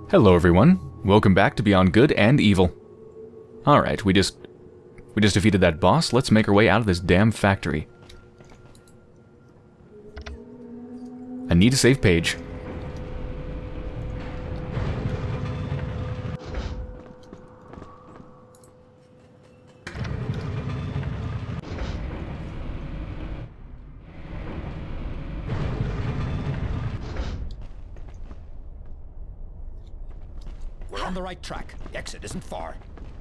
Hello everyone, welcome back to Beyond Good and Evil. Alright, we just defeated that boss. Let's make our way out of this damn factory. I need a save page. We're on the right track. The exit isn't far.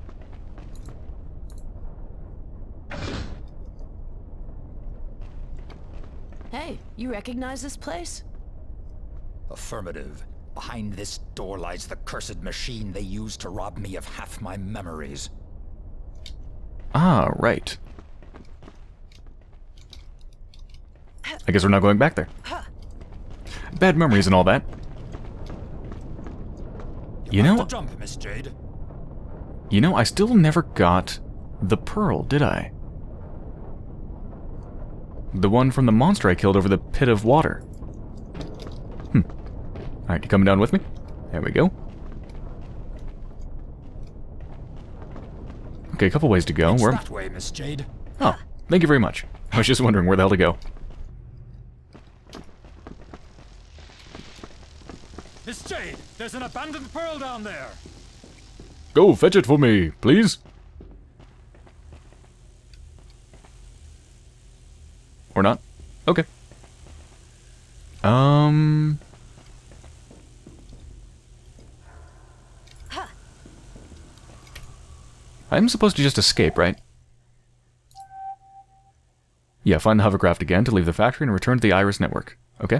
Hey, you recognize this place? Affirmative. Behind this door lies the cursed machine they used to rob me of half my memories. Ah, right. I guess we're not going back there. Bad memories and all that. You know, jump, Miss Jade. I still never got the pearl, did I? The one from the monster I killed over the pit of water. Alright, you coming down with me? There we go. Okay, a couple ways to go. It's that way, Miss Jade. Oh, thank you very much. I was just wondering where the hell to go. Miss Jade, there's an abandoned pearl down there. Go fetch it for me, please. Or not? Okay. I'm supposed to just escape, right? Yeah, find the hovercraft again to leave the factory and return to the Iris network. Okay.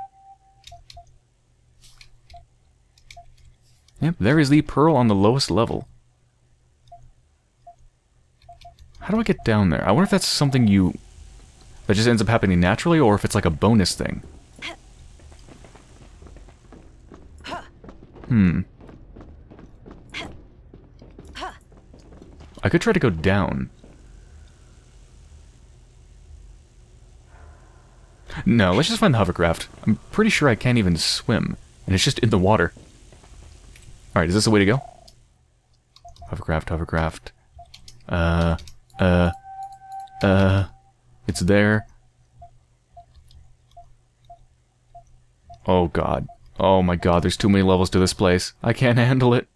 Yep, there is the pearl on the lowest level. How do I get down there? I wonder if that's something that just ends up happening naturally, or if it's like a bonus thing. I could try to go down. No, let's just find the hovercraft. I'm pretty sure I can't even swim, and it's just in the water. Alright, is this the way to go? Hovercraft. It's there. Oh god. Oh my god, there's too many levels to this place. I can't handle it.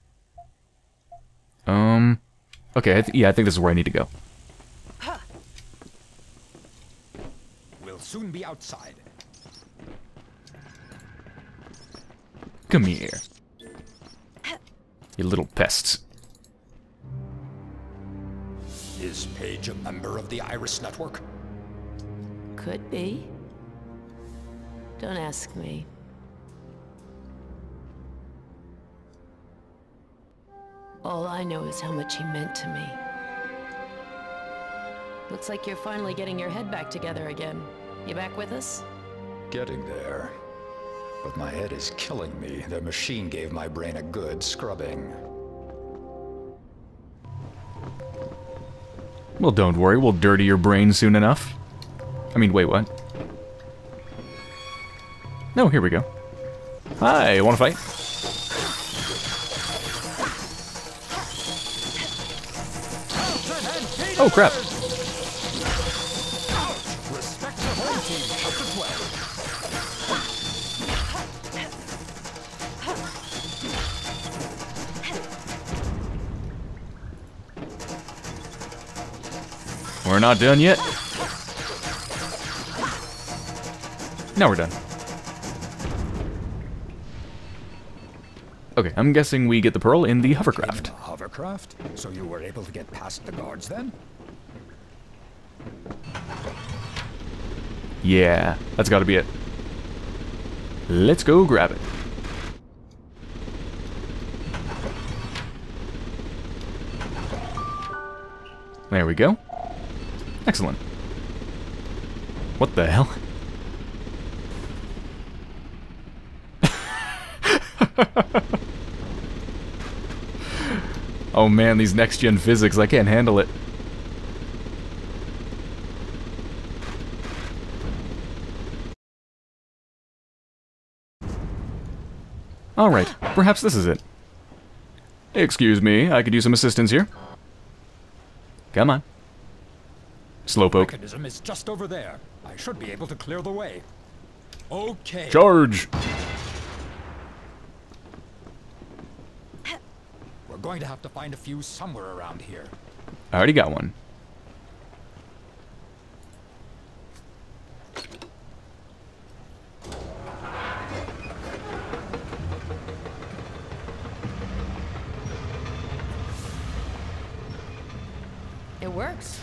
Okay, yeah, I think this is where I need to go. We'll soon be outside. Come here. You little pests. Is Paige a member of the Iris network? Could be. Don't ask me. All I know is how much he meant to me. Looks like you're finally getting your head back together again. You back with us? Getting there. But my head is killing me. The machine gave my brain a good scrubbing. Well, don't worry, we'll dirty your brain soon enough. I mean, wait, what? No, here we go. Hi, wanna fight? Oh, crap. Respect the home team. Chapter 12. We're not done yet. Now we're done. Okay, I'm guessing we get the pearl in the hovercraft. In the hovercraft? So you were able to get past the guards then? Yeah, that's gotta be it. Let's go grab it. There we go. Excellent. What the hell? Oh man, these next-gen physics, I can't handle it. Alright, perhaps this is it. Excuse me, I could use some assistance here. Come on. Slowpoke. Mechanism is just over there. I should be able to clear the way. Okay. Charge! We're going to have to find a fuse somewhere around here. I already got one. It works.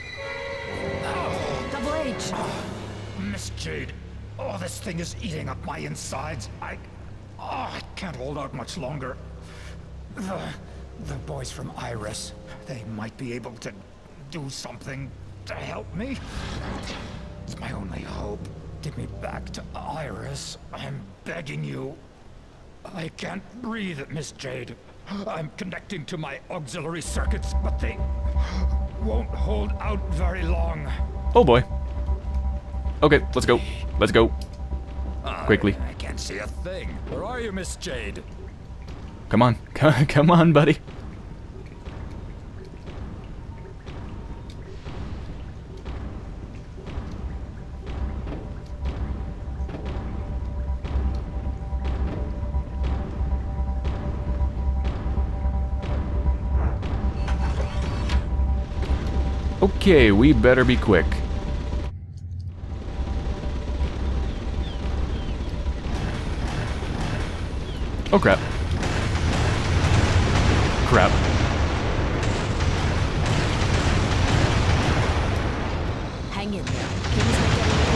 Double H. Miss Jade. Oh, this thing is eating up my insides. I can't hold out much longer. The boys from Iris, they might be able to do something to help me. It's my only hope. Get me back to Iris. I'm begging you. I can't breathe, Miss Jade. I'm connecting to my auxiliary circuits, but they won't hold out very long. Oh boy. Okay, let's go. Let's go. Quickly. I can't see a thing. Where are you, Miss Jade? Come on. Come on, buddy. Okay, we better be quick. Oh crap. Crap. Hang in there. King's not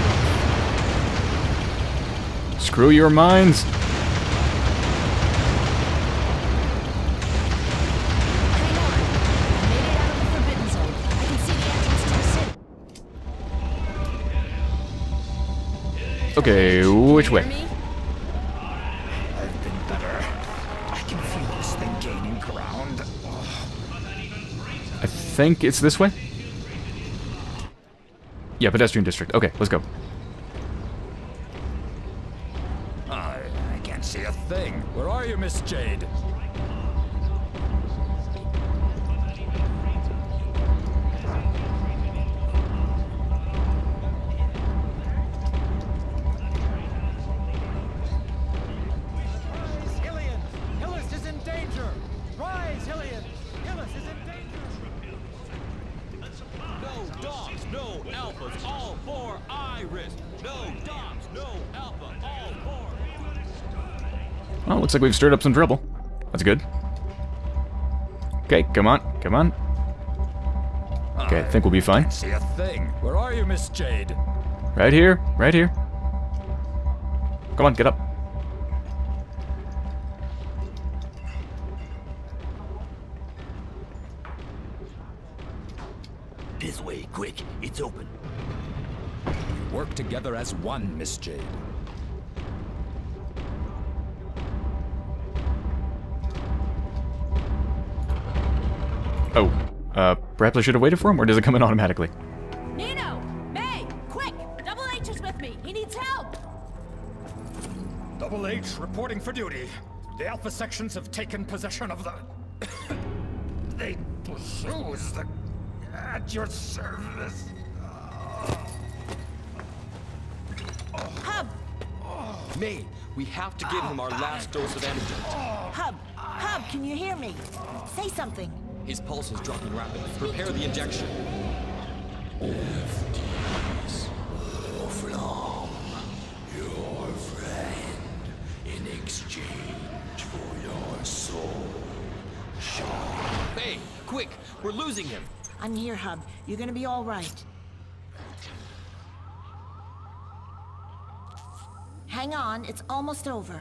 getting Screw your minds. Hang on. I made it out of the Forbidden Zone. I can see the entrance to the city. Okay, which way? Hear me? I've been better. I can feel this thing gaining ground. I think it's this way? Yeah, pedestrian district. Okay, let's go. I can't see a thing. Where are you, Miss Jade? Hillys is in danger! Rise, Hillys! Hillys is in danger! No dogs, no alphas, all for Iris! No dogs, no alpha, all for... Well, looks like we've stirred up some trouble. That's good. Okay, come on, come on. Okay, I think we'll be fine. Can't see a thing. Where are you, Miss Jade? Right here, right here. Come on, get up. This way, quick. It's open. We work together as one, Miss Jade. Oh, perhaps I should have waited for him, or does it come in automatically? Nino! May! Quick! Double H is with me. He needs help. Double H reporting for duty. The Alpha sections have taken possession of the... they pursue the... at your service. Hub! May, we have to give him our last dose of antidote. Hub, can you hear me? Say something. His pulse is dropping rapidly. Prepare the injection. From your friend in exchange for your soul. May, quick! We're losing him! I'm here, Hub. You're gonna be all right. Hang on, it's almost over.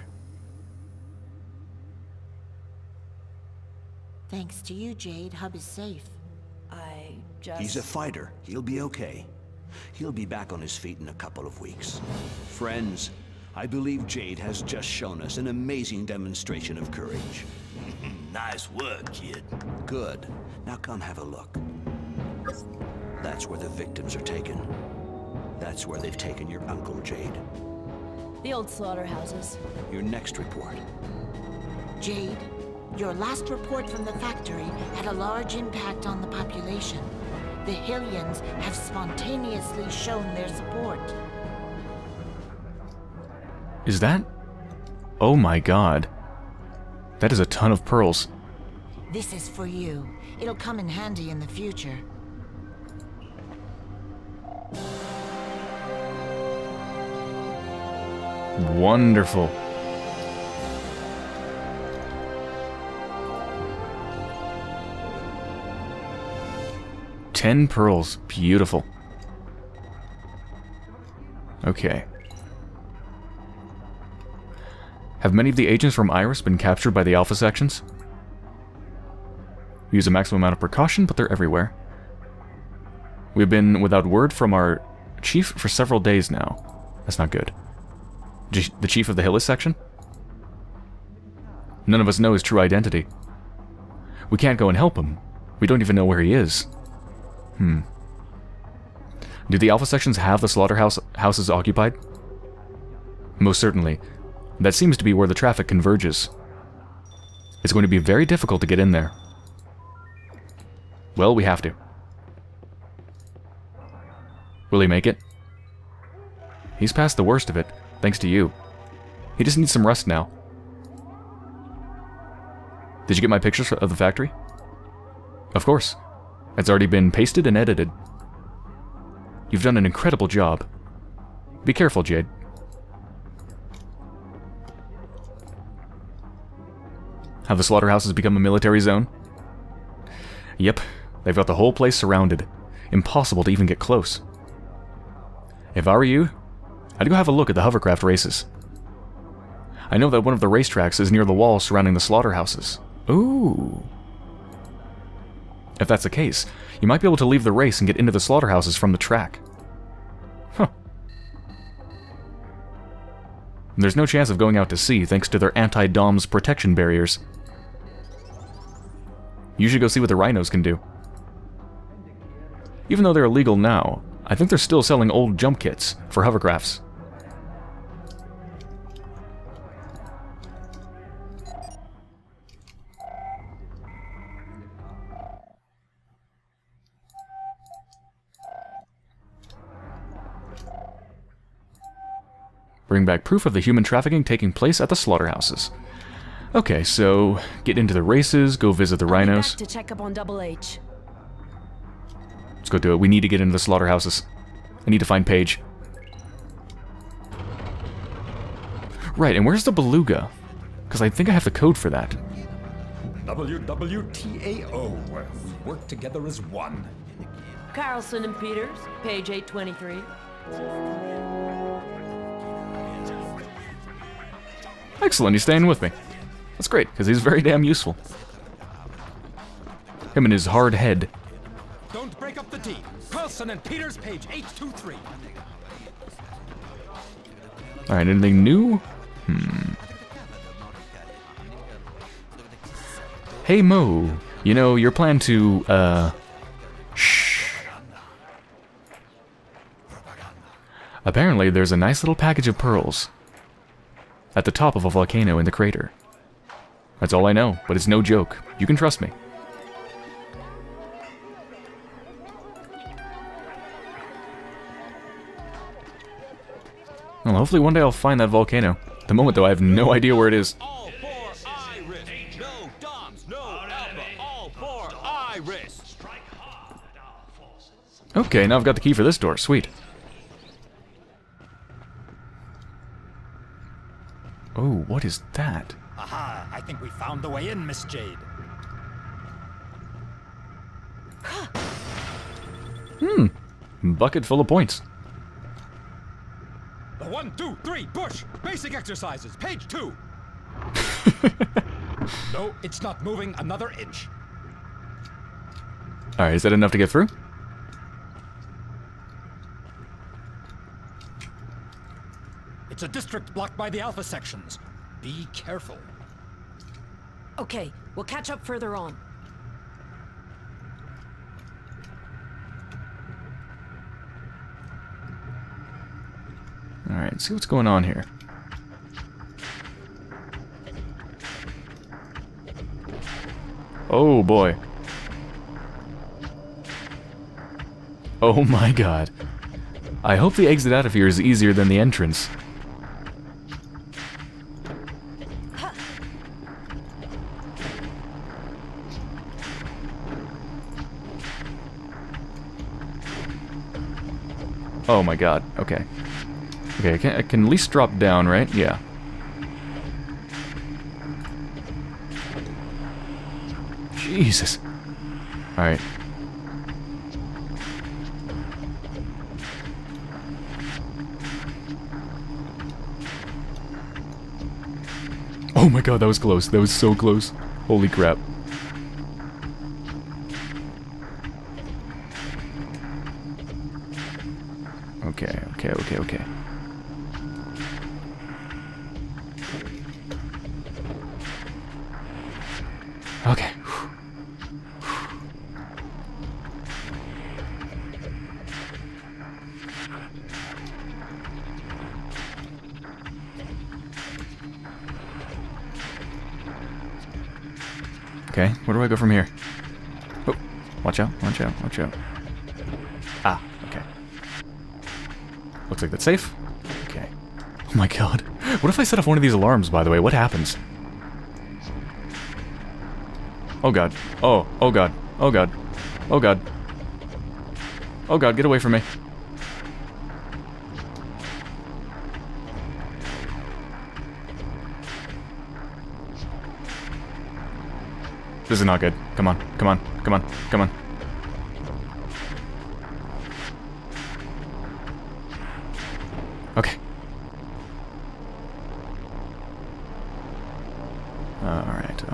Thanks to you, Jade, Hub is safe. I just... He's a fighter. He'll be okay. He'll be back on his feet in a couple of weeks. Friends, I believe Jade has just shown us an amazing demonstration of courage. Nice work, kid. Good. Now come have a look. That's where the victims are taken. That's where they've taken your uncle, Jade. The old slaughterhouses. Your next report. Jade, your last report from the factory had a large impact on the population. The Hillyans have spontaneously shown their support. Is that? Oh my god. That is a ton of pearls. This is for you. It'll come in handy in the future. Wonderful. $10 pearls. Beautiful. Okay. Have many of the agents from Iris been captured by the Alpha sections? We use a maximum amount of precaution, but they're everywhere. We've been without word from our chief for several days now. That's not good. The chief of the Hillys section? None of us know his true identity. We can't go and help him. We don't even know where he is. Do the Alpha sections have the slaughterhouses occupied? Most certainly. That seems to be where the traffic converges. It's going to be very difficult to get in there. Well, we have to. Will he make it? He's past the worst of it, thanks to you. He just needs some rest now. Did you get my pictures of the factory? Of course. It's already been pasted and edited. You've done an incredible job. Be careful, Jade. Have the slaughterhouses become a military zone? Yep, they've got the whole place surrounded. Impossible to even get close. If I were you, I'd go have a look at the hovercraft races. I know that one of the racetracks is near the wall surrounding the slaughterhouses. Ooh. If that's the case, you might be able to leave the race and get into the slaughterhouses from the track. Huh. There's no chance of going out to sea thanks to their anti-DOMS protection barriers. You should go see what the rhinos can do. Even though they're illegal now, I think they're still selling old jump kits for hovercrafts. Bring back proof of the human trafficking taking place at the slaughterhouses. Okay, so get into the races, go visit the rhinos. Back to check up on Double H. Let's go do it. We need to get into the slaughterhouses. I need to find Paige. Right, and where's the beluga? Because I think I have the code for that. WWTAO. We work together as one. Carlson and Peters, page 823. Excellent, he's staying with me. That's great, because he's very damn useful. Him and his hard head. Don't break up the team. Carlson and Peters, page 823. Alright, anything new? Hey Mo, you know, your plan to, shh. Apparently there's a nice little package of pearls at the top of a volcano in the crater. That's all I know, but it's no joke. You can trust me. Well, hopefully one day I'll find that volcano. At the moment, though, I have no idea where it is. All for Iris. No DOMs, no Alpha. All for Iris. Okay, now I've got the key for this door. Sweet. Oh, what is that? Aha, I think we found the way in, Miss Jade. Bucket full of points. The 1, 2, 3, push! Basic exercises, page 2. No, it's not moving another inch. Alright, is that enough to get through? It's a district blocked by the Alpha sections. Be careful. Okay, we'll catch up further on. Alright, see what's going on here. Oh boy. Oh my god. I hope the exit out of here is easier than the entrance. Oh my god, okay. Okay, I can at least drop down, right? Yeah. Jesus. Alright. Oh my god, that was close. That was so close. Holy crap. Okay. Okay. Okay, where do I go from here? Oh, watch out, watch out, watch out. Ah, okay. Looks like that's safe. Okay. Oh my god. What if I set off one of these alarms, by the way? What happens? Oh god. Oh god. Oh god. Oh god. Oh god, get away from me. This is not good. Come on, come on, come on, come on. Okay. Alright.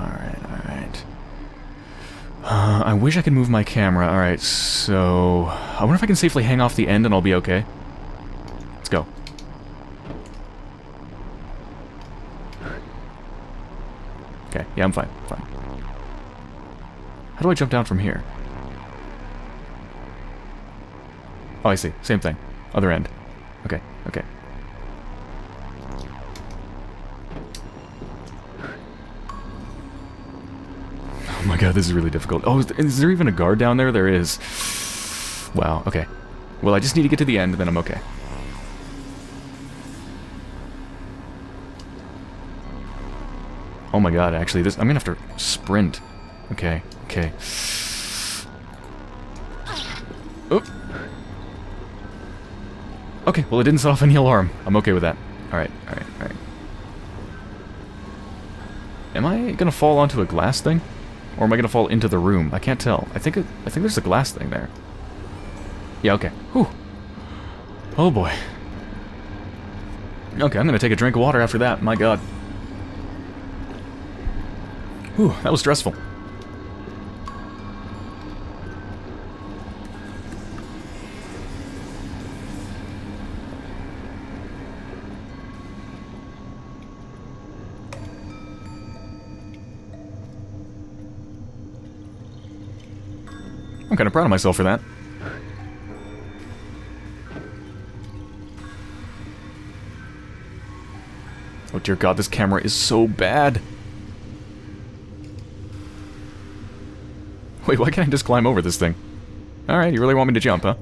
I wish I could move my camera. Alright, so... I wonder if I can safely hang off the end and I'll be okay. Let's go. Okay, yeah, I'm fine. How do I jump down from here? Oh, I see. Same thing. Other end. Okay. Oh my god, this is really difficult. Oh, is there even a guard down there? There is. Wow, okay. Well, I just need to get to the end, then I'm okay. Oh my god, actually, I'm gonna have to sprint. Okay. Oh. Okay, well it didn't set off any alarm. I'm okay with that. Alright. Am I gonna fall onto a glass thing? Or am I gonna fall into the room? I can't tell. I think there's a glass thing there. Yeah, okay. Whew. Oh boy. Okay, I'm gonna take a drink of water after that. My god. Whew, that was stressful. I'm kind of proud of myself for that. Oh dear god, this camera is so bad. Wait, why can't I just climb over this thing? Alright, you really want me to jump, huh?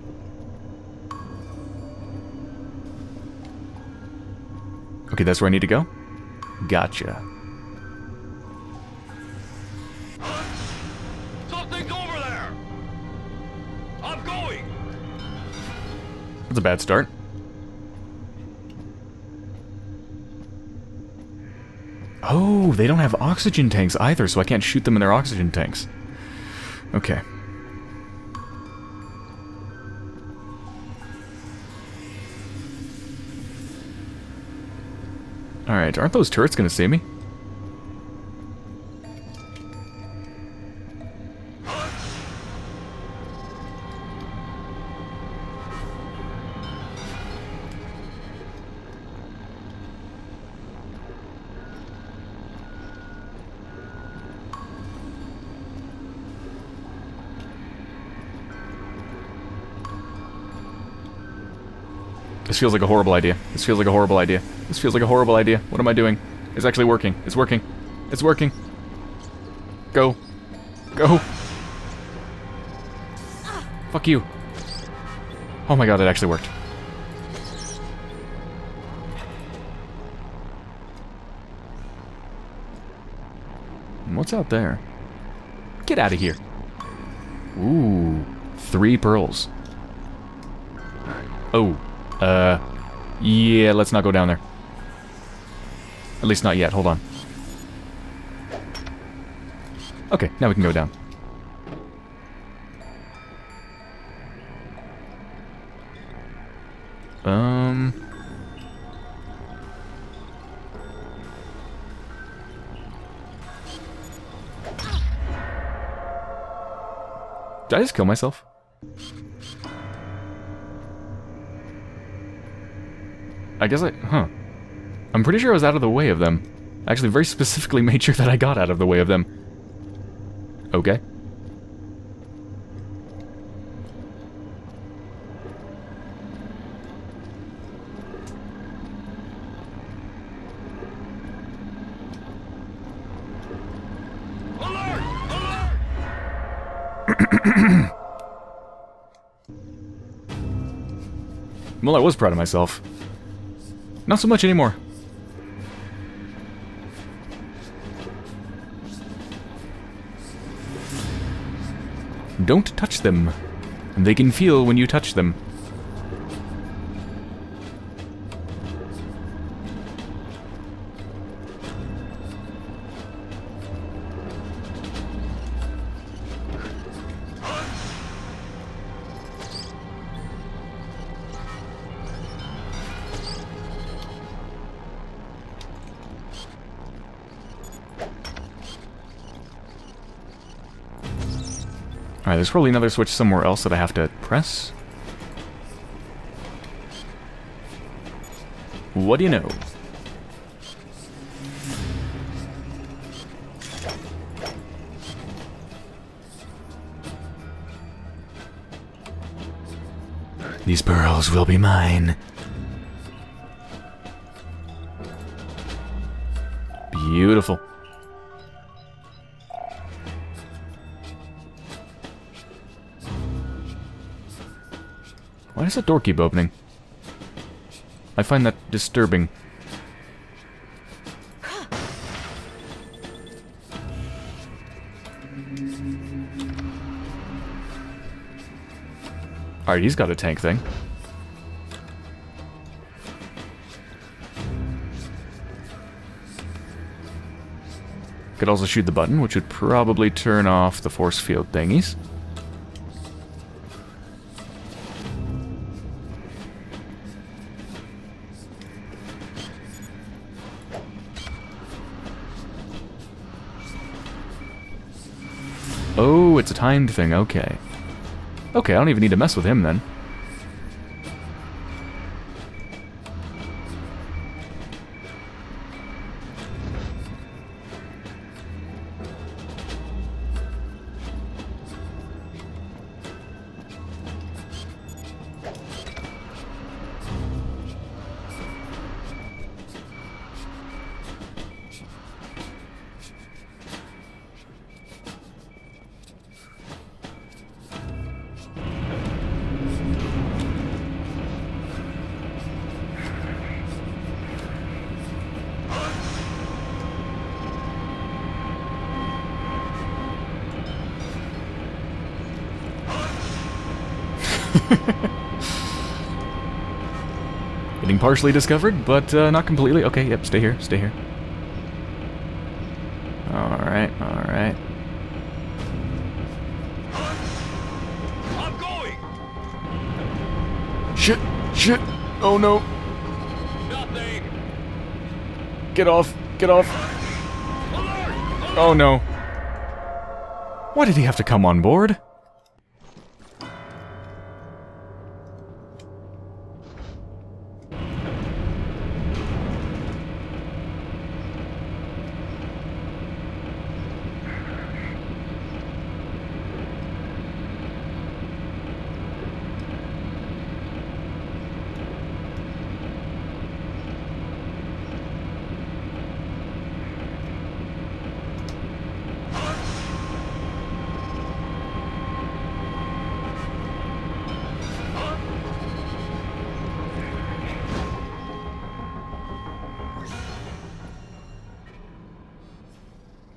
Okay, that's where I need to go? Gotcha. That's a bad start. Oh, they don't have oxygen tanks either, so I can't shoot them in their oxygen tanks. Okay. Alright, aren't those turrets gonna save me? This feels like a horrible idea. This feels like a horrible idea. This feels like a horrible idea. What am I doing? It's actually working. It's working. It's working. Go. Go. Fuck you. Oh my god, it actually worked. What's out there? Get out of here. Ooh, 3 pearls. Oh, yeah, let's not go down there. At least not yet, hold on. Okay, now we can go down. Did I just kill myself? I guess I'm pretty sure I was out of the way of them. I actually very specifically made sure that I got out of the way of them. Okay. Well, I was proud of myself. Not so much anymore. Don't touch them. They can feel when you touch them. Alright, there's probably another switch somewhere else that I have to press. What do you know? These pearls will be mine. Beautiful. Why does that door keep opening? I find that disturbing. Alright, he's got a tank thing. Could also shoot the button, which would probably turn off the force field thingies. Oh, it's a timed thing, okay. Okay, I don't even need to mess with him then. Getting partially discovered, but not completely. Okay, yep, stay here, stay here. Alright, alright. I'm going! Shit, shit, oh no. Nothing! Get off, get off. Oh no. Why did he have to come on board?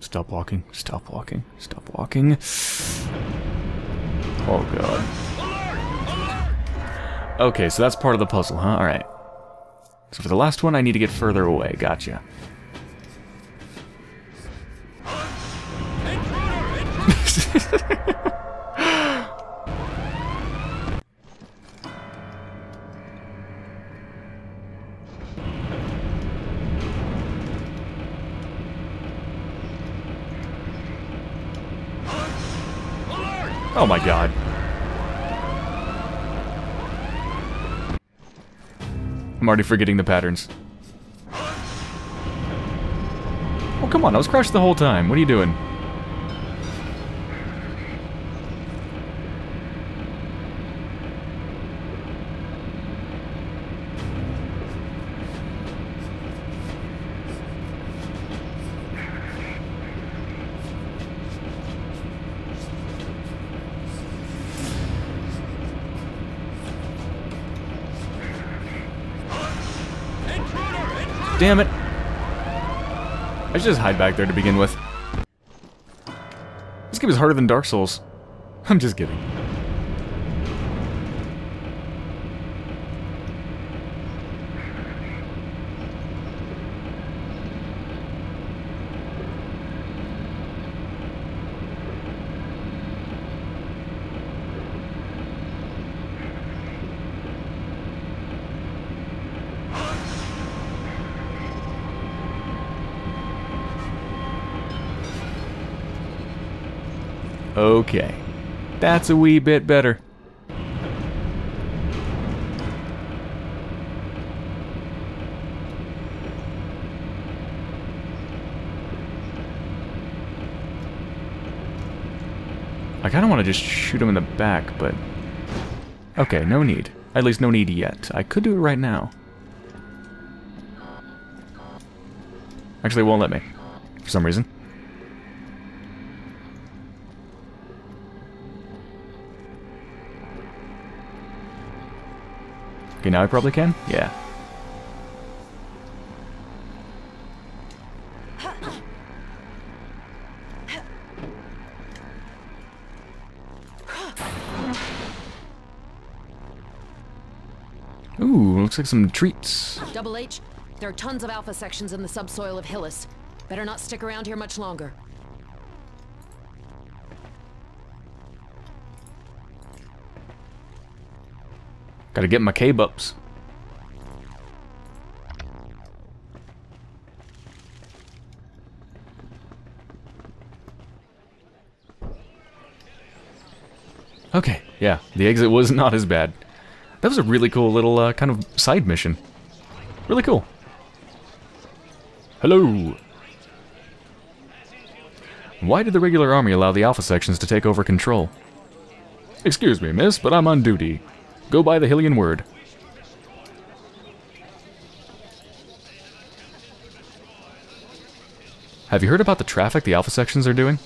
Stop walking, stop walking, stop walking. Oh god. Okay, so that's part of the puzzle, huh? Alright. So for the last one, I need to get further away. Gotcha. Oh my god. I'm already forgetting the patterns. Oh, come on, I was crashed the whole time. What are you doing? Damn it! I should just hide back there to begin with. This game is harder than Dark Souls. I'm just kidding. Okay. That's a wee bit better. I kind of want to just shoot him in the back, but... Okay, no need. At least no need yet. I could do it right now. Actually, it won't let me. For some reason. Okay, now I probably can? Yeah. Ooh, looks like some treats. Double H, there are tons of alpha sections in the subsoil of Hillys. Better not stick around here much longer. Gotta get my K-bups. Okay, yeah, the exit was not as bad. That was a really cool little kind of side mission. Really cool. Hello! Why did the regular army allow the alpha sections to take over control? Excuse me, miss, but I'm on duty. Go by the Hillian word. Have you heard about the traffic the alpha sections are doing?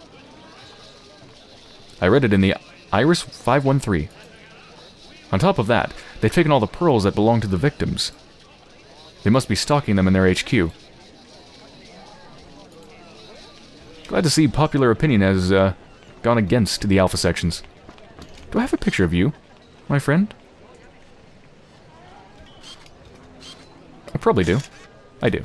I read it in the Iris 513. On top of that, they've taken all the pearls that belong to the victims. They must be stocking them in their HQ. Glad to see popular opinion has gone against the alpha sections. Do I have a picture of you, my friend? I probably do. I do.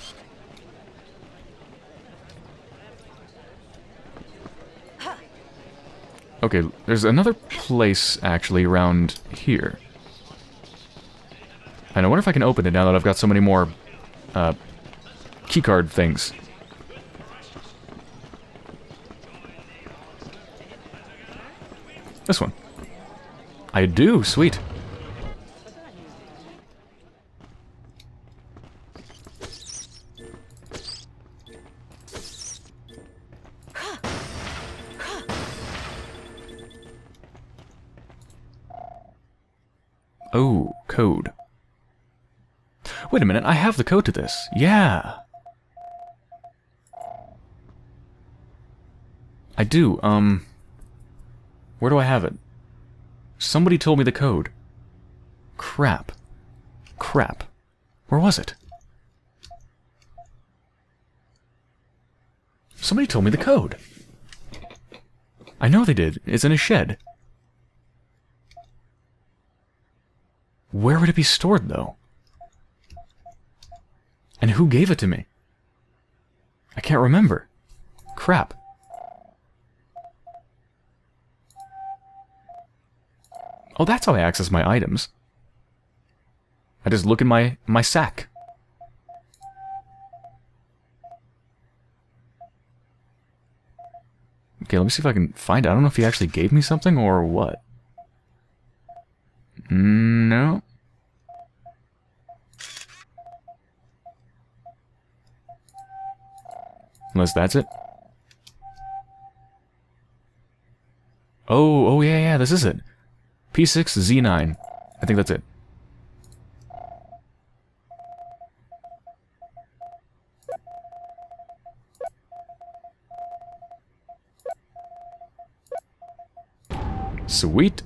Okay, there's another place actually around here. And I wonder if I can open it now that I've got so many more keycard things. This one. I do, sweet. Oh, code. Wait a minute, I have the code to this. Yeah. I do, where do I have it? Somebody told me the code. Crap. Crap. Where was it? Somebody told me the code. I know they did. It's in a shed. Where would it be stored, though? And who gave it to me? I can't remember. Crap. Oh, that's how I access my items. I just look in my sack. Okay, let me see if I can find it. I don't know if he actually gave me something or what. No. Unless that's it. Oh, yeah, this is it. P6Z9. I think that's it. Sweet.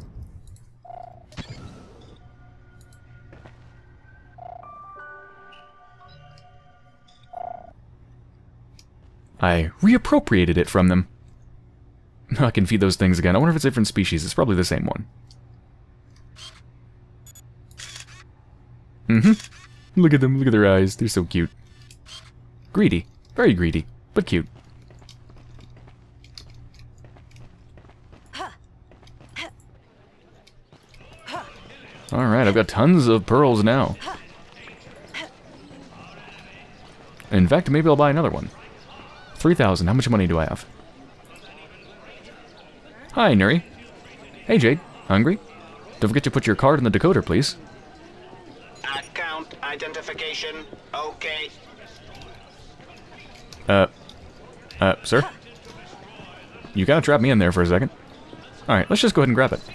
I reappropriated it from them. I can feed those things again. I wonder if it's a different species. It's probably the same one. Look at them. Look at their eyes. They're so cute. Greedy. Very greedy, but cute. Alright, I've got tons of pearls now. In fact, maybe I'll buy another one. 3,000. How much money do I have? Hi, Nuri. Hey, Jade. Hungry? Don't forget to put your card in the decoder, please. Account identification. Okay. Sir? You kind of trapped me in there for a second. Alright, let's just go ahead and grab it.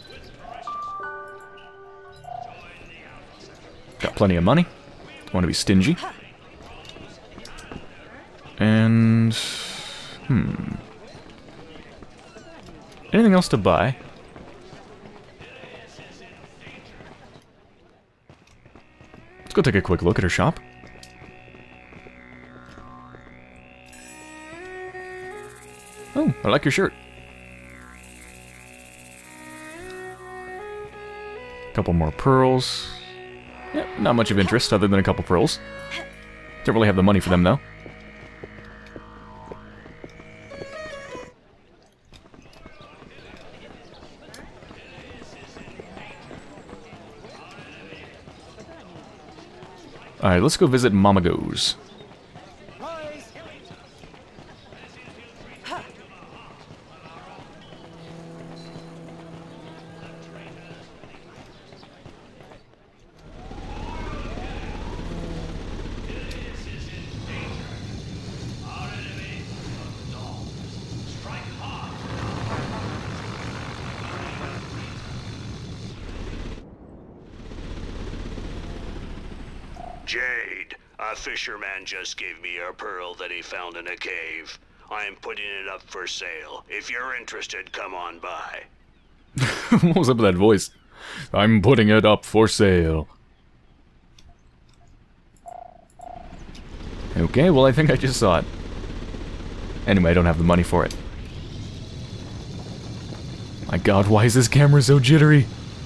Got plenty of money. Don't want to be stingy. And... anything else to buy? Let's go take a quick look at her shop. Oh, I like your shirt. Couple more pearls. Yep, not much of interest other than a couple pearls. Don't really have the money for them, though. Alright, let's go visit Mama Goes. Jade, a fisherman just gave me a pearl that he found in a cave. I am putting it up for sale. If you're interested, come on by. What was up with that voice? I'm putting it up for sale. Okay, well I think I just saw it. Anyway, I don't have the money for it. My god, why is this camera so jittery?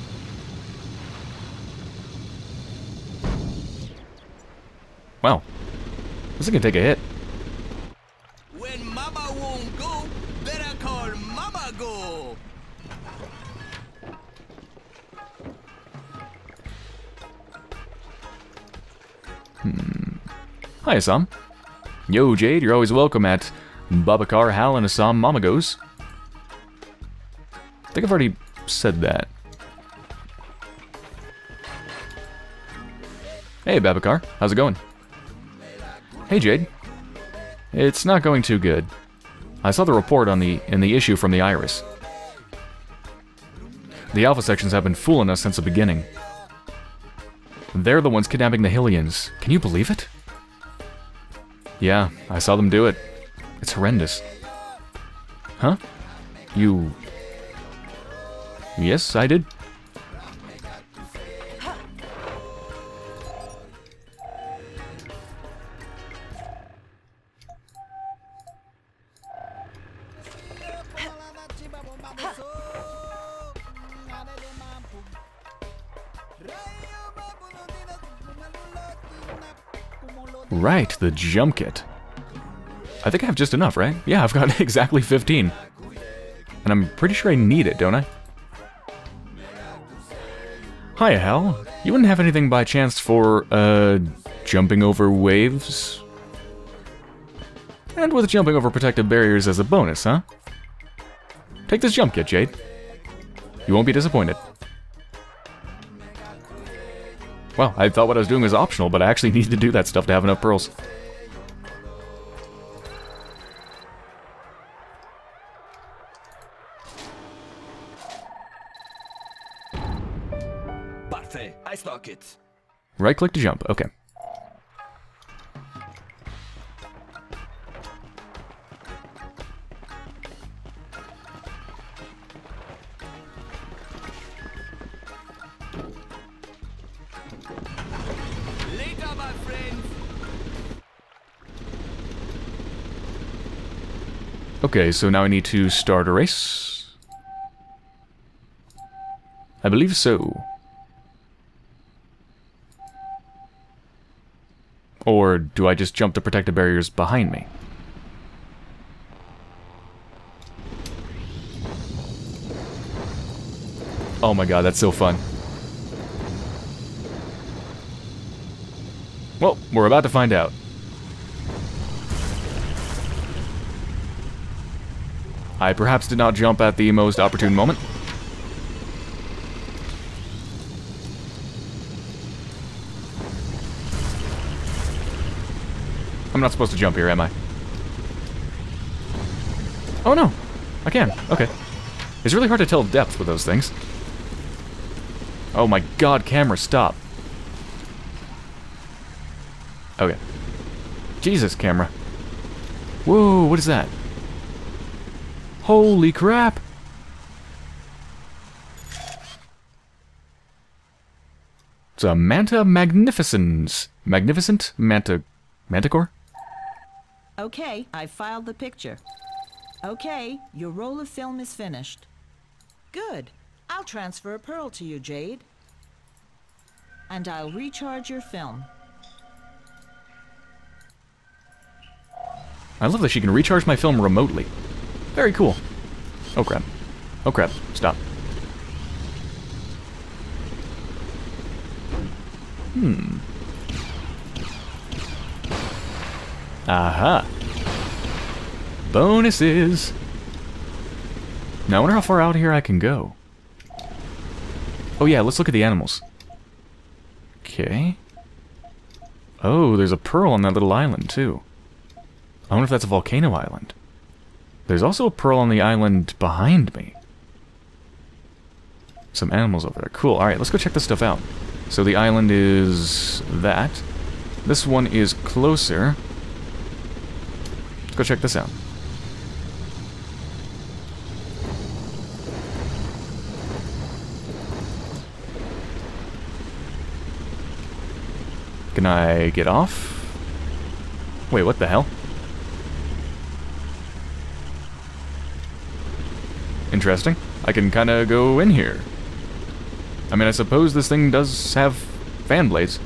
Wow. This is gonna take a hit. When Mama won't go, better call Mama go. Hi, Assam. Yo, Jade, you're always welcome at Babacar, Hal, and Assam Mama Goes. I think I've already said that. Hey, Babacar. How's it going? Hey, Jade. It's not going too good. I saw the report in the issue from the Iris. The Alpha sections have been fooling us since the beginning. They're the ones kidnapping the Hillians. Can you believe it? Yeah, I saw them do it. It's horrendous. Huh? You... Yes, I did. Right, the jump kit. I think I have just enough, right? Yeah, I've got exactly 15. And I'm pretty sure I need it, don't I? Hiya, Hal. You wouldn't have anything by chance for, jumping over waves? And with jumping over protective barriers as a bonus, huh? Take this jump kit, Jade. You won't be disappointed. Well, I thought what I was doing was optional, but I actually need to do that stuff to have enough pearls. Parfait, I stock it. Right-click to jump, okay. Later, my friends. Okay, so now I need to start a race. I believe so. Or do I just jump to protect the barriers behind me? Oh my god, that's so fun. Well, we're about to find out. I perhaps did not jump at the most opportune moment. I'm not supposed to jump here, am I? Oh no! I can. Okay. It's really hard to tell depth with those things. Oh my god, camera, stop. Okay. Jesus, camera. Whoa, what is that? Holy crap! It's a Manta Magnificens. Magnificent Manta... Manticore? Okay, I've filed the picture. Okay, your roll of film is finished. Good. I'll transfer a pearl to you, Jade. And I'll recharge your film. I love that she can recharge my film remotely. Very cool. Oh crap. Oh crap. Stop. Aha. Bonuses. Now I wonder how far out here I can go. Oh yeah, let's look at the animals. Okay. Oh, there's a pearl on that little island too. I wonder if that's a volcano island. There's also a pearl on the island behind me. Some animals over there. Cool. Alright, let's go check this stuff out. So the island is that. This one is closer. Let's go check this out. Can I get off? Wait, what the hell? Interesting. I can kind of go in here. I mean, I suppose this thing does have fan blades.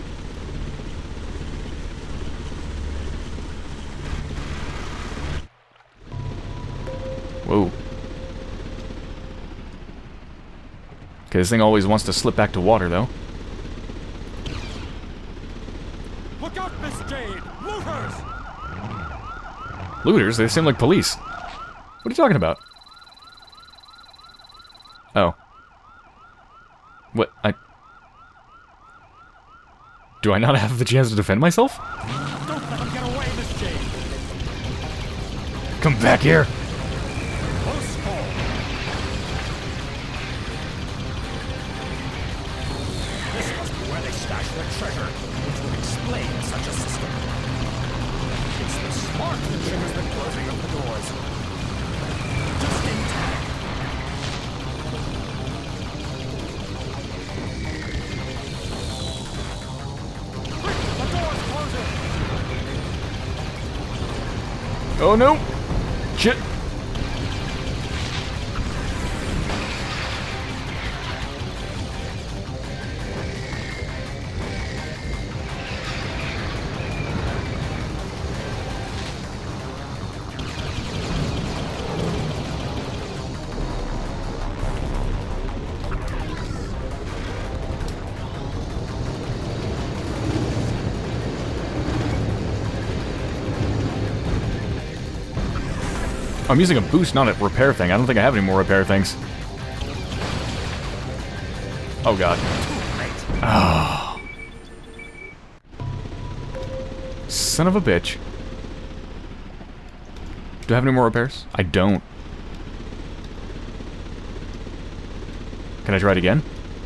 Whoa. Okay, this thing always wants to slip back to water, though. Look out, Miss Jade! Looters! Looters? They seem like police. What are you talking about? Oh. What? Do I not have the chance to defend myself? Don't let them get away, Miss Jade! Come back here! Close call! This must be where they stash their treasure, which would explain such a system. It's the spark that triggers the closing of the doors. Just in time. The door's closing! Oh no! Shit! I'm using a boost, not a repair thing. I don't think I have any more repair things. Oh god. Oh. Son of a bitch. Do I have any more repairs? I don't. Can I try it again?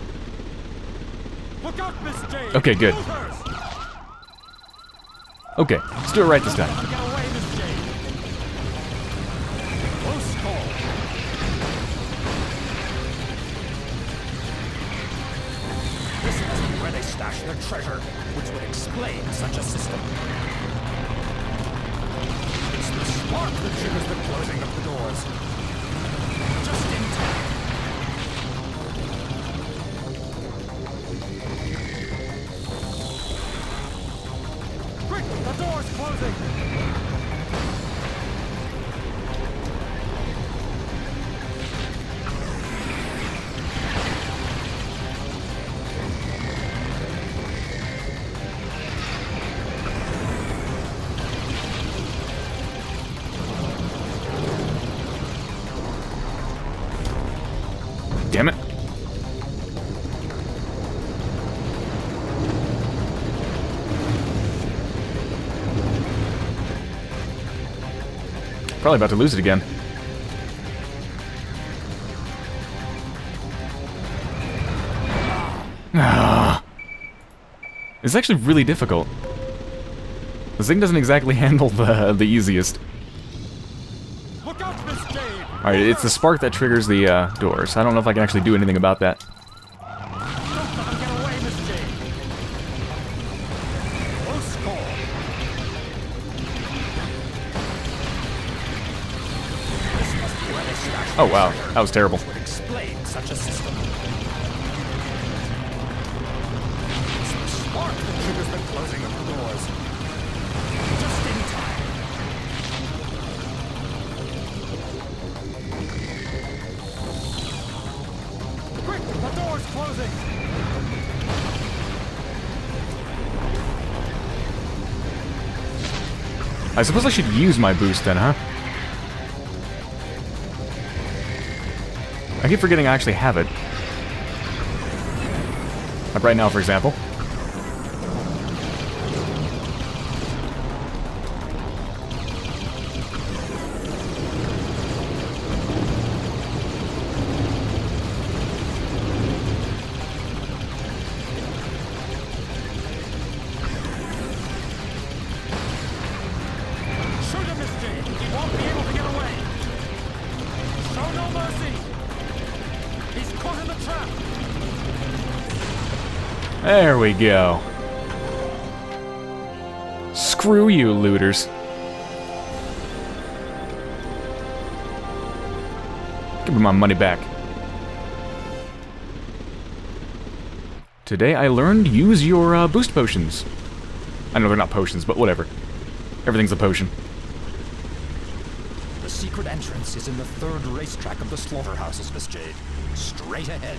Look out, Miss Jade! Okay, good. Okay, let's do it right this time. Get away, Miss Jade! Close call. This must be where they stash their treasure, which would explain such a system. It's the spark that triggers the closing of the doors. Just in time. Quick, the door's closing! Damn it. Probably about to lose it again. Ah. It's actually really difficult. This thing doesn't exactly handle the easiest. Look out, Miss Jade! Alright, it's the spark that triggers the doors. I don't know if I can actually do anything about that. Don't let them get away, Miss Jade! Close call. This must be where they stash Oh their wow, treasure, that was terrible. which would explain such a system. It's the spark that triggers the closing of the doors. Just in time. Quick, the door's closing! I suppose I should use my boost then, huh? I keep forgetting I actually have it. Like right now, for example. Shoot him, Miss Jade! He won't be able to get away! Show no mercy! He's caught in the trap! There we go. Screw you, looters. Give me my money back. Today I learned use your boost potions. I know they're not potions, but whatever. Everything's a potion. The secret entrance is in the third racetrack of the slaughterhouses, Miss Jade. Straight ahead.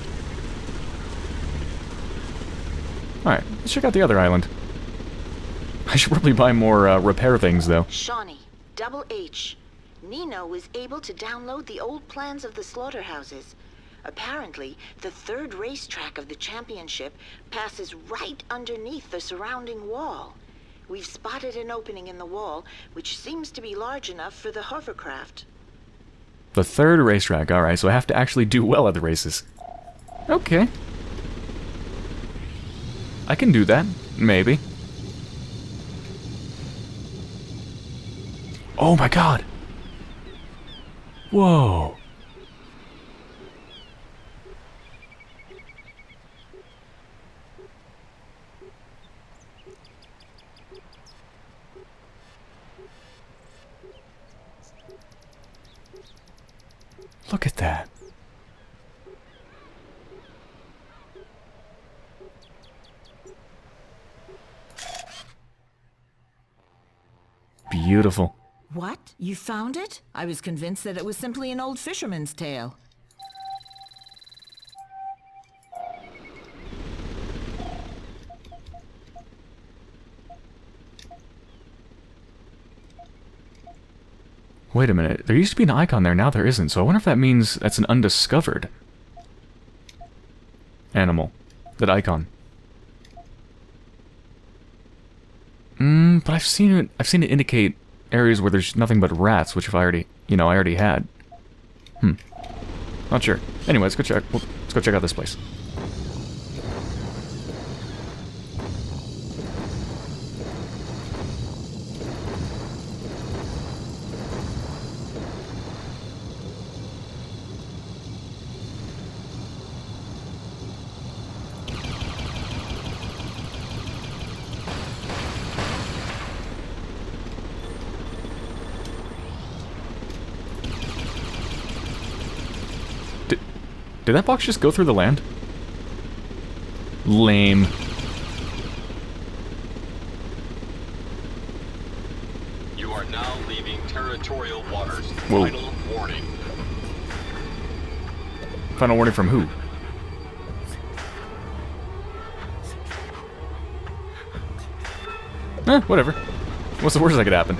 Alright, let's check out the other island. I should probably buy more repair things, though. Shawnee, Double H. Nino was able to download the old plans of the slaughterhouses. Apparently, the third racetrack of the championship passes right underneath the surrounding wall. We've spotted an opening in the wall, which seems to be large enough for the hovercraft. The third racetrack, alright, so I have to actually do well at the races. Okay. I can do that, maybe. Oh my god! Whoa! Look at that. Beautiful. What? You found it? I was convinced that it was simply an old fisherman's tale. Wait a minute. There used to be an icon there, now there isn't. So I wonder if that means that's an undiscovered animal. That icon. But I've seen it indicate areas where there's nothing but rats, which if I already, I already had. Not sure. Anyway, let's go check. Let's go check out this place. Did that box just go through the land? Lame. You are now leaving territorial waters. Whoa. Final warning. Final warning from who? Whatever. What's the worst that could happen?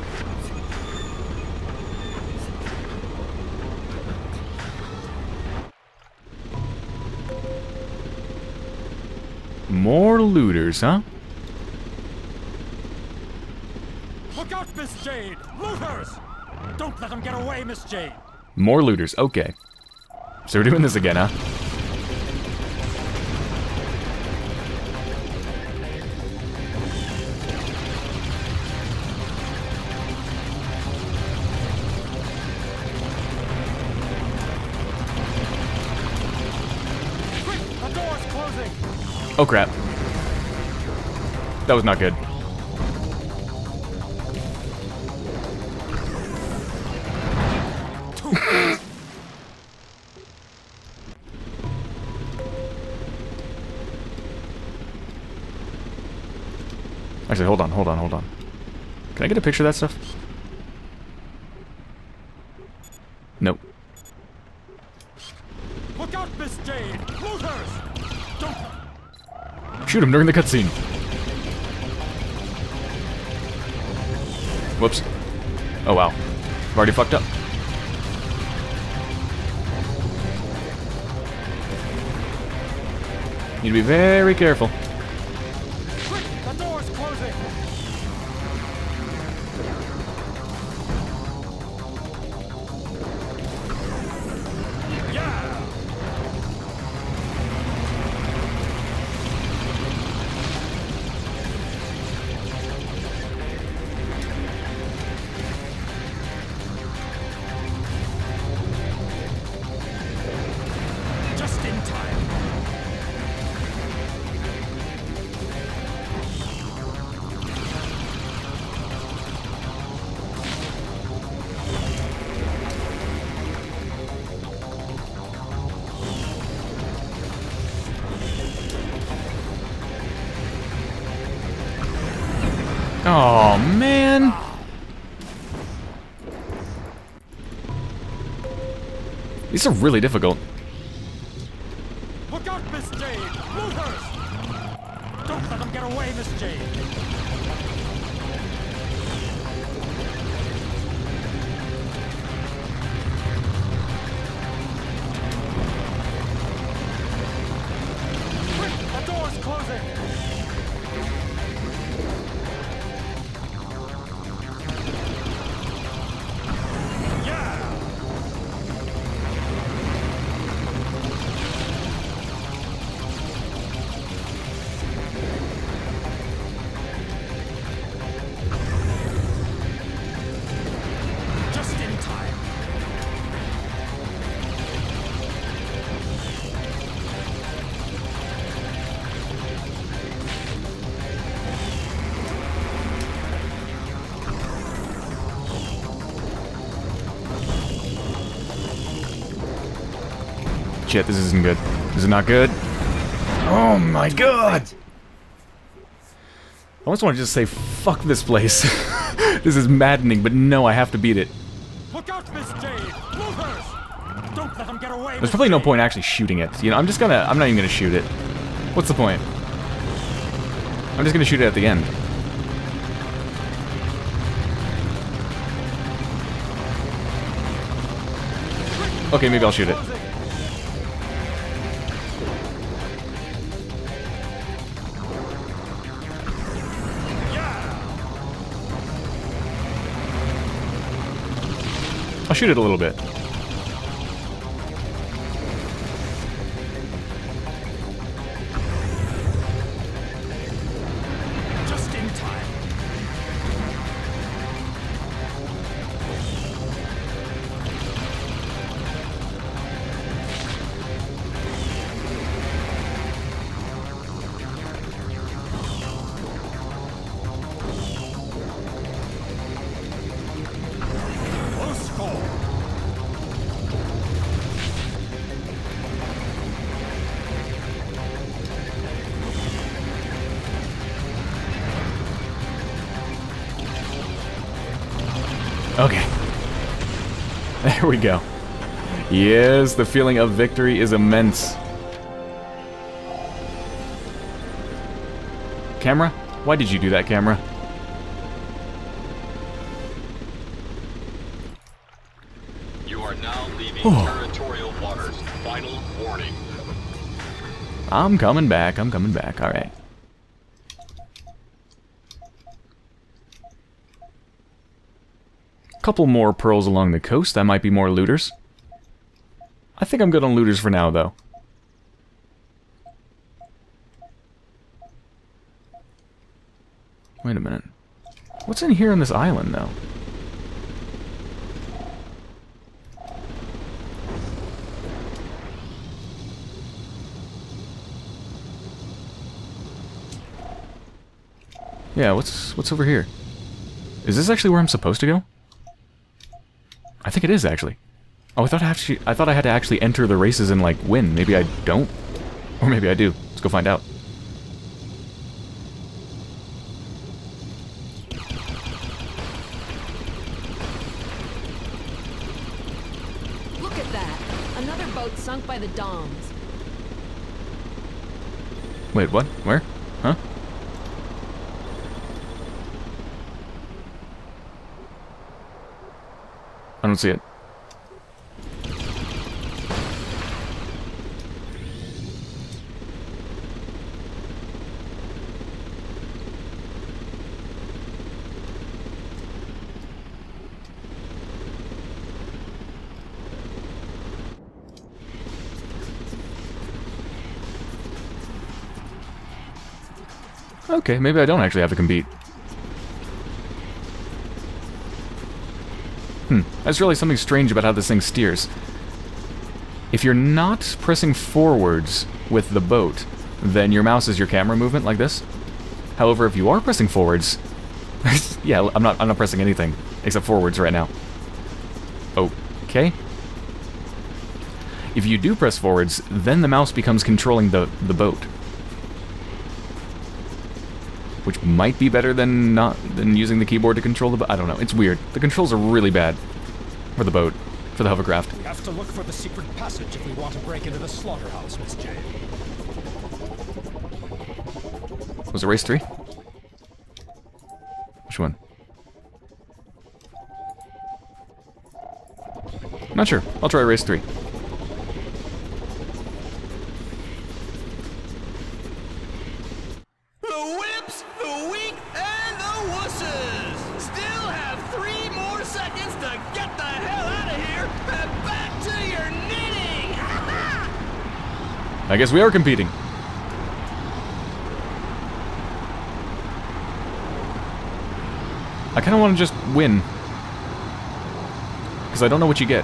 More looters, huh? Look out, Miss Jade! Looters! Don't let them get away, Miss Jade! More looters, okay. So we're doing this again, huh? Quick! The door's closing! Oh crap. That was not good. Actually, hold on. Can I get a picture of that stuff? Nope. Look out, Miss Jade! Looters! Don't... Shoot him during the cutscene. Whoops. Oh wow. I've already fucked up. Need to be very careful. Quick! The door's closing! Yeah! Just in time. Oh man. These are really difficult. Look out, Miss Jade! Looters! Don't let them get away, Miss Jade! Quick! The door's closing! Yeah! Just in time. Shit, this isn't good. This is not good. Oh my god! I almost want to just say, fuck this place. This is maddening, but no, I have to beat it. Look out, Miss Jade! Looters! Don't let them get away. There's probably no point actually shooting it. I'm not even gonna shoot it. What's the point? I'm just gonna shoot it at the end. Okay, maybe I'll shoot it. I'll shoot it a little bit. Just in time. Close call. Okay. There we go. Yes, the feeling of victory is immense. Camera? Why did you do that, camera? You are now leaving territorial waters. Final warning. I'm coming back, I'm coming back, alright. Couple more pearls along the coast, that might be more looters. I think I'm good on looters for now, though. Wait a minute. What's in here on this island, though? Yeah, what's over here? Is this actually where I'm supposed to go? I think it is, actually. Oh, I thought I had to actually enter the races and, like, win. Maybe I don't? Or maybe I do. Let's go find out. Look at that. Another boat sunk by the Doms. Wait, what? Where? Huh? I don't see it. Okay, maybe I don't actually have to compete. That's really something strange about how this thing steers. If you're not pressing forwards with the boat, then your mouse is your camera movement, like this. However, if you are pressing forwards... yeah, I'm not pressing anything except forwards right now. Okay. If you do press forwards, then the mouse becomes controlling the boat. Which might be better than using the keyboard to control the boat. I don't know. It's weird. The controls are really bad for the boat, for the hovercraft. We have to look for the secret passage if we want to break into the slaughterhouse, Miss Jade. Was it race 3? Which one? Not sure. I'll try race 3. The whips, the weak, and the wusses still have 3 more seconds to get the hell out of here and back to your knitting! I guess we are competing. I kind of want to just win. Because I don't know what you get.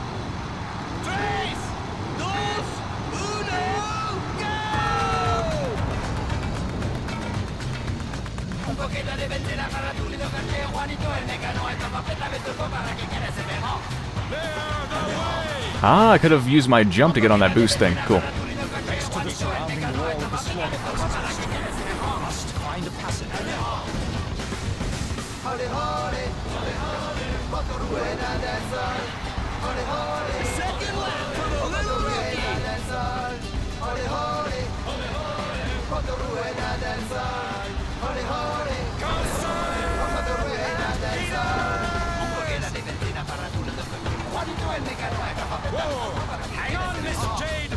Ah, I could have used my jump to get on that boost thing. Cool. Next to the surrounding wall of the slaughterhouse, must find a passage. Second lap for the little rookie! Hang on, Miss Jade!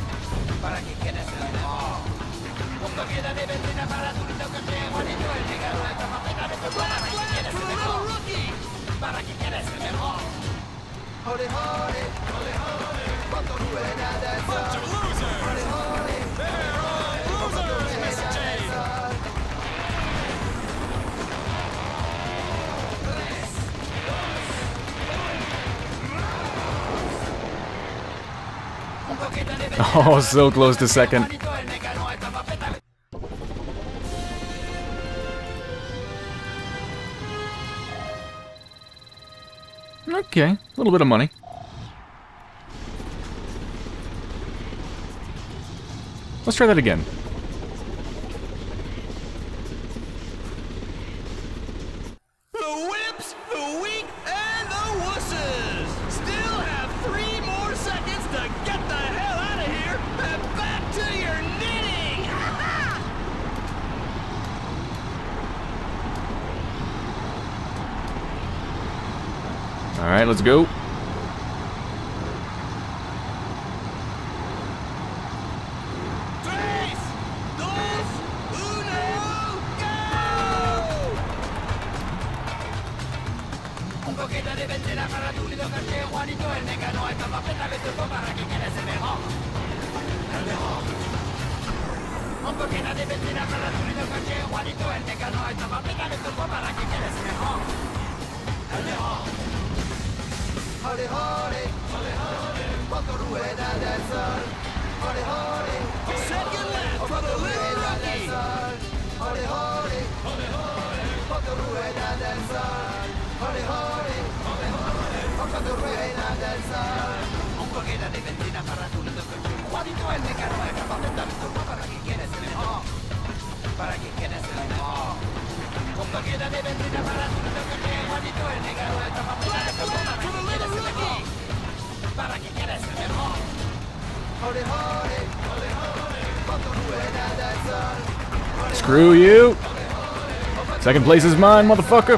Bunch of losers! They're all losers, Miss Jade! Oh, so close to second. Okay, a little bit of money. Let's try that again. The whips, the weak, and the wusses still have 3 more seconds to get the hell out of here and back to your knitting! Alright, let's go. Tres, dos, uno, go! Un poquito de benzina para tu lindo caché, Juanito el mecano, esta papeta de turbo para que quieres el mejor. El mejor. Un poquito de benzina para tu lindo caché, Juanito el mecano, esta papeta de turbo para que quieres el mejor. El mejor. Hole, hole, hole, hole, cuando rueda del sol. Hole, hole, second left for the little rookie. Hole, hole, hole, hole, cuando rueda del sol. Hole, hole, hole, hole, cuando rueda del sol. Un poquito de benzina para tu lindo coche. Juanito el mecano, esta papeta de turbo para que quieres el mejor. Para que quieres el mejor. Un poquito de benzina para tu lindo coche. Juanito el mecano, esta papeta de turbo para que quieres el mejor. Para que quieres el mejor. Hole, hole, hole, hole, cuando rueda del sol. Screw you. Second place is mine, motherfucker.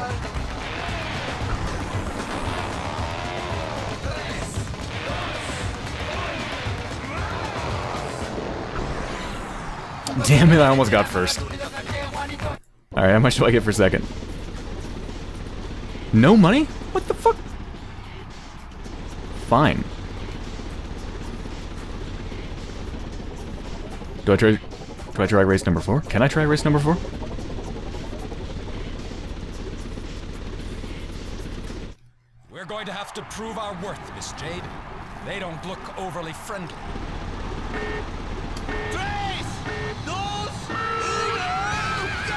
Damn it, I almost got first. Alright, how much do I get for second? No money? What the fuck? Fine. Do I try race number 4? Can I try race number 4? We're going to have to prove our worth, Miss Jade. They don't look overly friendly. Tres, dos, uno, go!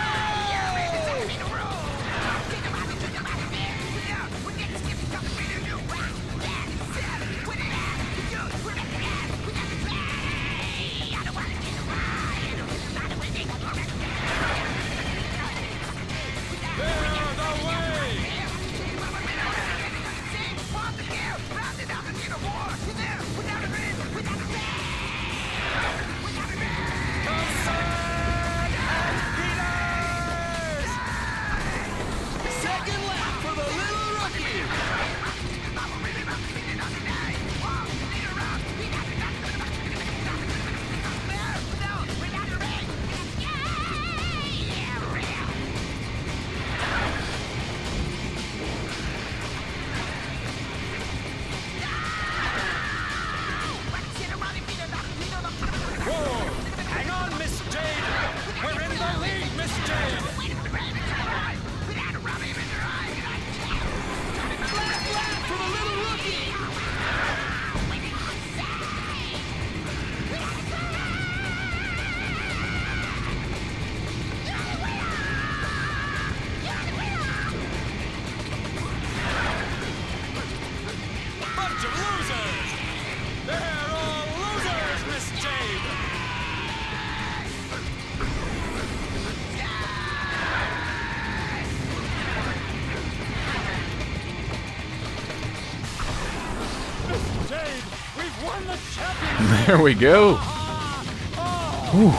There we go. Whew.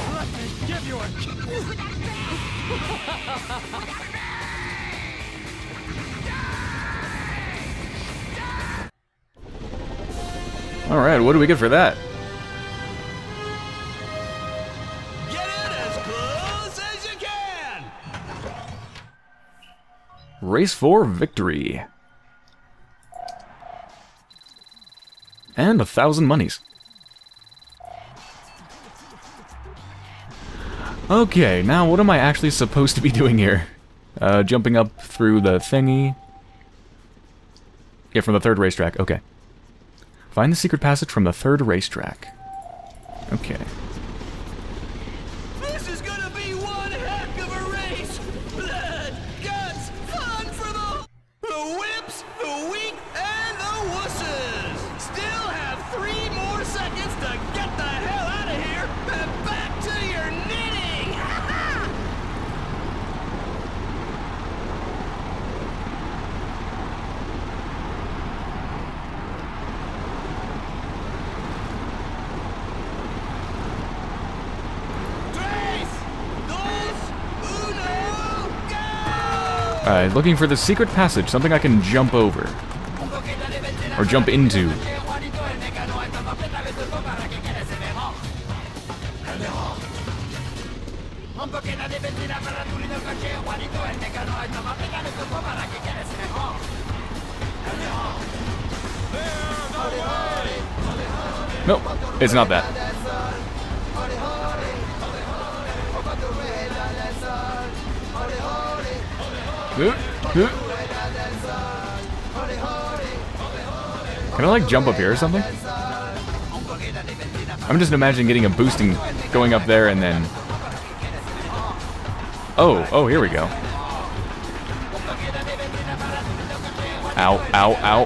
Alright, what do we get for that? Get in as close as you can! Race for victory. And 1,000 monies. Okay, now what am I actually supposed to be doing here? Jumping up through the thingy. Yeah, from the third racetrack, okay. Find the secret passage from the third racetrack. Okay. This is gonna be one heck of a race! Blood, guts, fun for the whips, the weak, and the wusses! Still have 3 more seconds to get the hell out of here and back to your knitting! Alright, looking for the secret passage, something I can jump over. Or jump into. Nope, it's not that. Can I, like, jump up here or something? I'm just imagining getting a boosting, going up there and then... Oh, here we go. Ow, ow, ow.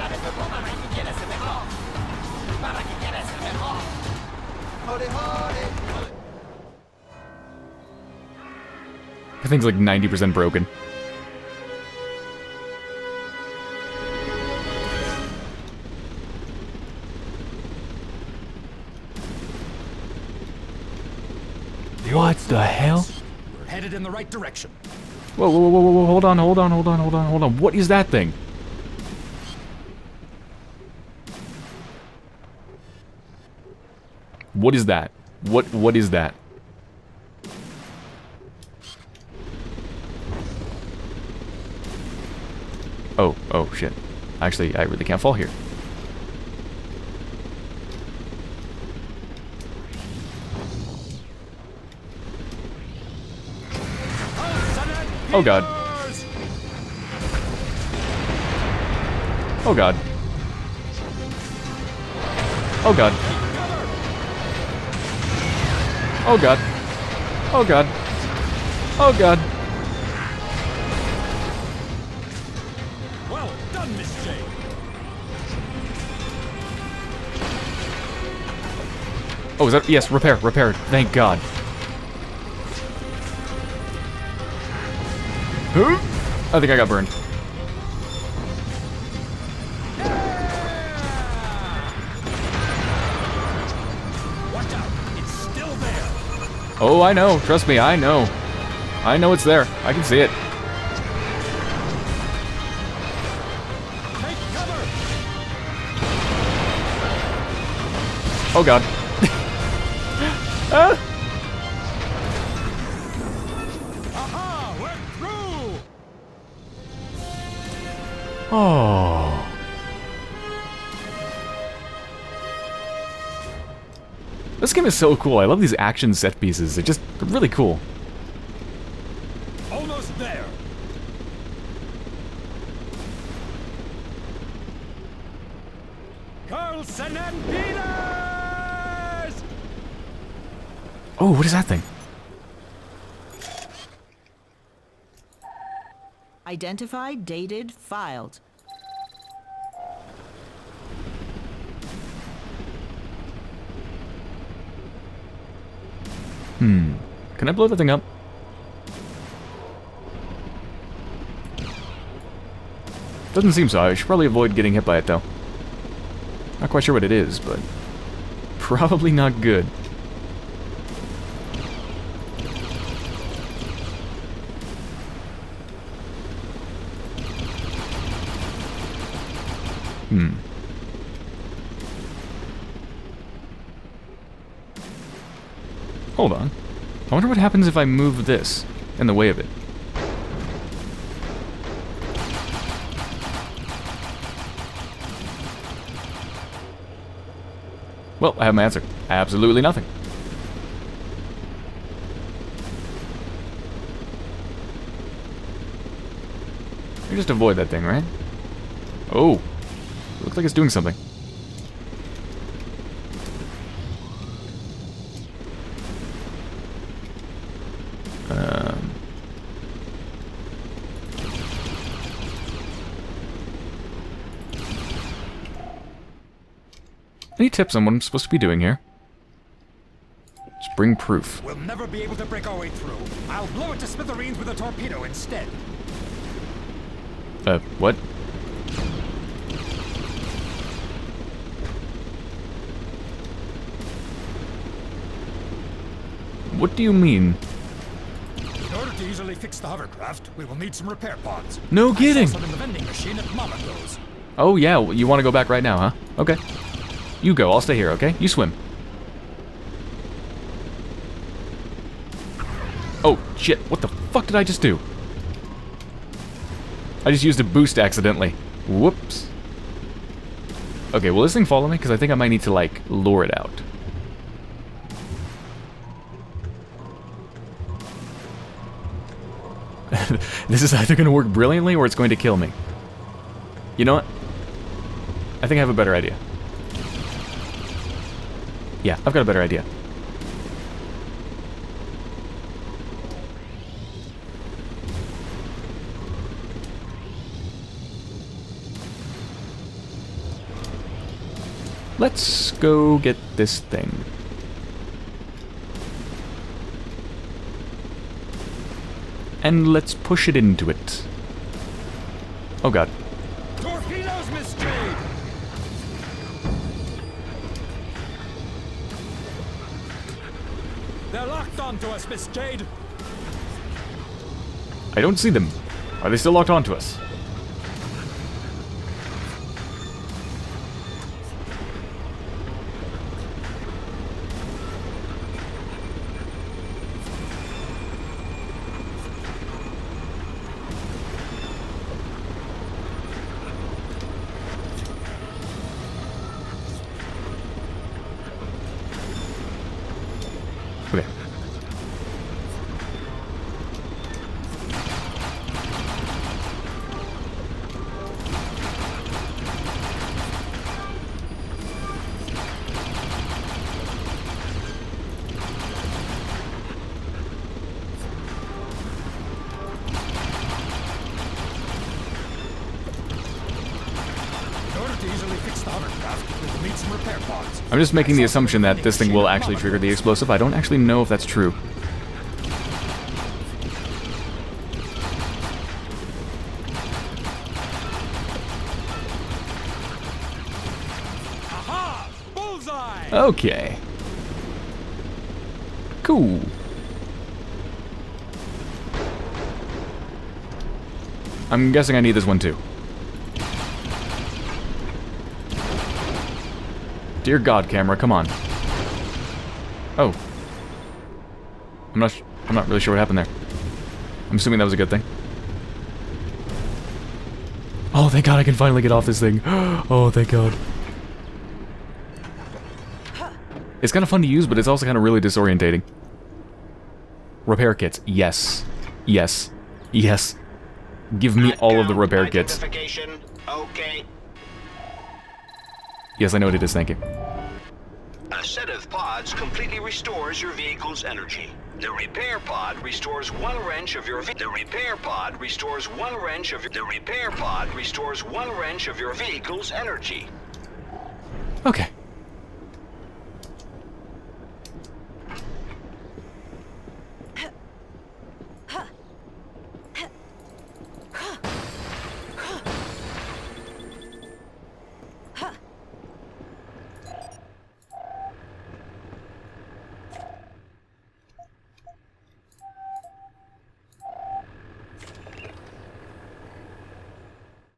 That thing's like 90% broken. What the hell? We're headed in the right direction. Whoa, whoa, whoa, whoa, whoa, hold on. What is that thing? What is that? What is that? Oh, shit. Actually, I really can't fall here. Oh god. Oh god. Oh god. Oh god. Oh god. Oh god. Well done, Miss Jade. Oh, is that... Yes, repair. Thank god. I think I got burned. Watch out, it's still there. Oh, I know. Trust me, I know. I know it's there. I can see it. Take cover. Oh god. Ah! Aha, we're through. Oh. This game is so cool. I love these action set pieces. They're really cool. Almost there. Carlson and Peters! Oh, what is that thing? Identified, dated, filed. Can I blow the thing up? Doesn't seem so. I should probably avoid getting hit by it, though. Not quite sure what it is, but... probably not good. Hold on. I wonder what happens if I move this in the way of it. Well, I have my answer. Absolutely nothing. You just avoid that thing, right? Oh. Looks like it's doing something. Any tips on what I'm supposed to be doing here? Just bring proof. We'll never be able to break our way through. I'll blow it to smithereens with a torpedo instead. What? What do you mean? In order to easily fix the hovercraft, we will need some repair pods. No kidding! I saw some in the vending machine at Mamago's. Oh yeah, you want to go back right now, huh? Okay. You go, I'll stay here, okay? You swim. Oh, shit. What the fuck did I just do? I just used a boost accidentally. Whoops. Okay, will this thing follow me? Because I think I might need to, like, lure it out. This is either going to work brilliantly or it's going to kill me. You know what? I think I have a better idea. Yeah, I've got a better idea. Let's go get this thing. And let's push it into it. Oh god. Torpedoes, Miss Jade! They're locked onto us, Miss Jade. I don't see them. Are they still locked onto us? Okay. I'm just making the assumption that this thing will actually trigger the explosive. I don't actually know if that's true. Aha! Bullseye! Okay. Cool. I'm guessing I need this one too. Dear God, camera, come on. Oh. I'm not really sure what happened there. I'm assuming that was a good thing. Oh, thank God I can finally get off this thing. Oh, thank God. It's kind of fun to use, but it's also kind of really disorientating. Repair kits. Yes. Yes. Yes. Give me all of the repair kits. Okay. Yes, I know what it is, thank you. A set of pods completely restores your vehicle's energy. The repair pod restores one wrench of your vehicle's energy. Okay.